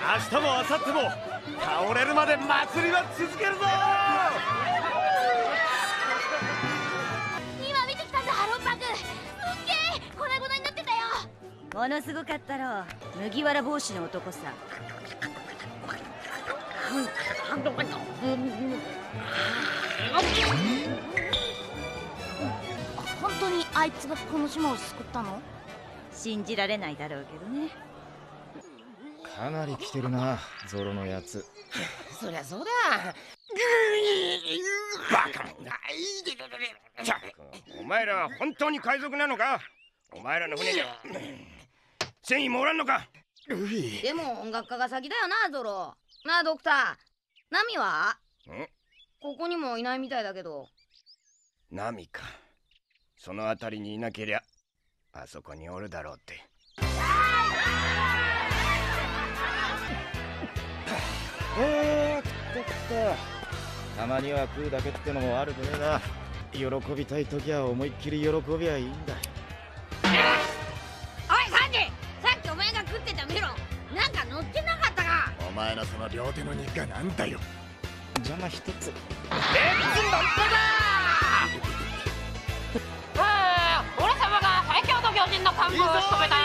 明日も明後日も倒れるまで祭りは続けるぞ。 今見てきたぞハローパグ。すっげえ粉々になってたよ。 ものすごかったろ。麦わら帽子の男さ。 本当にあいつがこの島を救ったの？ 信じられないだろうけどね。 かなり来てるな、ゾロのやつ。 そりゃそうだ。 バカもない。お前らは本当に海賊なのか？お前らの船に船員もおらんのか？ でも音楽家が先だよな、ゾロ。なあドクター、ナミは？ここにもいないみたいだけど。 ナミか。その辺りにいなけりゃあそこにおるだろうって。 食ったたまには食うだけってのも悪くねえな。喜びたい時は思いっきり喜びゃいいんだ。 おいサンジ、さっきお前が食ってたメロンなんか乗ってなかったか？ お前のその両手の肉がなんだよ。 邪魔一つ。 レッツノットだー。俺様が最強の巨人の幹部を務めた